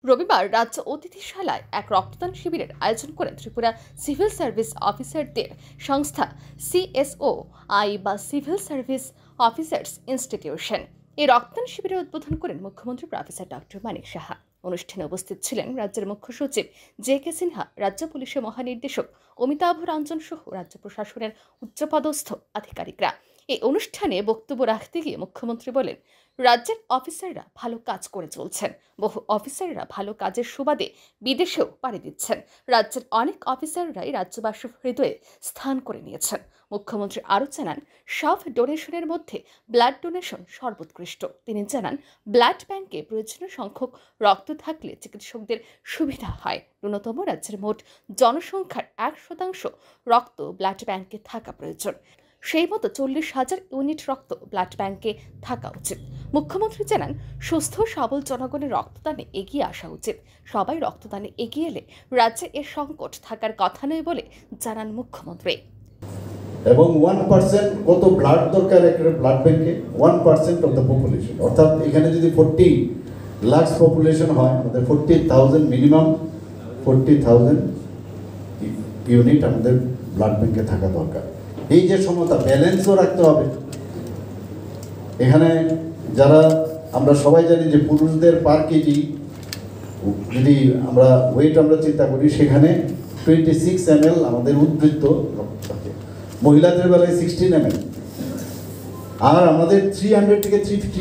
রবিবার রাজ্য অতিথিশালায় এক রক্তদান শিবিরের আয়োজন করেন ত্রিপুরা সিভিল সার্ভিস অফিসারদের সংস্থা সিএসও আই বা সিভিল সার্ভিস অফিসার্স ইনস্টিটিউশন। এই রক্তদান শিবিরের উদ্বোধন করেন মুখ্যমন্ত্রী প্রফেসর ডক্টর মানিক সাহা। অনুষ্ঠানে উপস্থিত ছিলেন রাজ্যের মুখ্য সচিব জে.কে. সিনহা, রাজ্য পুলিশের মহানির্দেশক অমিতাভ রঞ্জন সহ রাজ্য প্রশাসনের উচ্চপদস্থ আধিকারিকরা। এই অনুষ্ঠানে বক্তব্য রাখতে গিয়ে মুখ্যমন্ত্রী বলেন, রাজ্যের অফিসাররা ভালো কাজ করে চলছেন। বহু অফিসাররা ভালো কাজের সুবাদে বিদেশেও পাড়ি দিচ্ছেন। রাজ্যের অনেক অফিসাররাই রাজ্যবাসীর হৃদয়ে স্থান করে নিয়েছেন। মুখ্যমন্ত্রী আরও জানান, সব ডোনেশনের মধ্যে ব্লাড ডোনেশন সর্বোৎকৃষ্ট। তিনি জানান, ব্লাড ব্যাংকে প্রয়োজনীয় সংখ্যক রক্ত থাকলে চিকিৎসকদের সুবিধা হয়। ন্যূনতম রাজ্যের মোট জনসংখ্যার 1% রক্ত ব্লাড ব্যাংকে থাকা প্রয়োজন। সেই মতো 40,000 ইউনিট রক্ত ব্লাড ব্যাংকে থাকা উচিত। মুখ্যমন্ত্রী জানান, সুস্থ সবল জনগণের রক্তদানে এগিয়ে আসা উচিত। সবাই রক্তদানে এগিয়ে এলে রাজ্যে এর সংকট থাকার কথা নয় বলে জানান মুখ্যমন্ত্রী। এবং 1% কত ব্লাড দরকার একটা ব্লাড ব্যাংকে? 1% অফ দ্য পপুলেশন, অর্থাৎ এখানে যদি 40 লাখ পপুলেশন হয়, আমাদের 40,000 মিনিমাম 40,000 ইউনিট আমাদের ব্লাড ব্যাংকে থাকা দরকার। এই যে সমতা, ব্যালেন্সও রাখতে হবে। এখানে যারা আমরা সবাই জানি যে পুরুষদের পার কেজি যদি আমরা ওয়েট আমরা চিন্তা করি, সেখানে 26 ml আমাদের উদ্বৃত্ত রক্ত থাকে। মহিলাদের বেলায় 16 ml, আর আমাদের 300 থেকে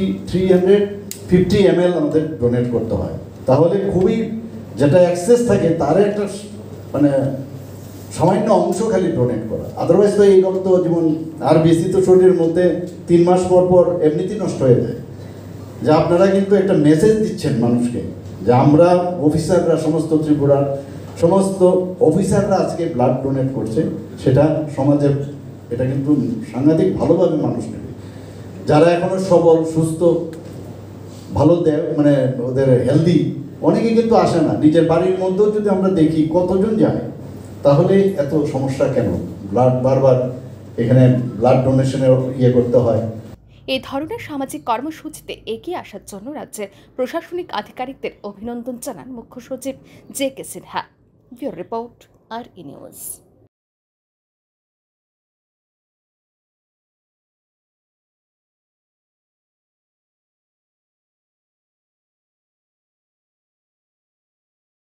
350 ml আমাদের ডোনেট করতে হয়। তাহলে খুবই যেটা অ্যাক্সেস থাকে তার একটা মানে সামান্য অংশ খালি ডোনেট করা। আদারওয়াইজ তো এই রক্ত যেমন আর বেশি তো শরীরের মধ্যে 3 মাস পর পর এমনিতেই নষ্ট হয়ে যায়। যে আপনারা কিন্তু একটা মেসেজ দিচ্ছেন মানুষকে যে আমরা অফিসাররা, সমস্ত ত্রিপুরার সমস্ত অফিসাররা আজকে ব্লাড ডোনেট করছে, সেটা সমাজে এটা কিন্তু সাংঘাতিক ভালোভাবে মানুষ নেবে। যারা এখনো সবল সুস্থ ভালো দেয় মানে ওদের হেলদি, অনেকে কিন্তু আসে না। নিজের বাড়ির মধ্যেও যদি আমরা দেখি কতজন যায়, তাহলে এত সমস্যা কেন? ব্লাড বারবার এখানে ব্লাড ডোনেশনের করতে হয়। এই ধরনের সামাজিক কর্মসূচিতে এগিয়ে আসার জন্য রাজ্যের প্রশাসনিক আধিকারিকদের অভিনন্দন জানান মুখ্য সচিব J K. Sinha. Bureau report, R E news.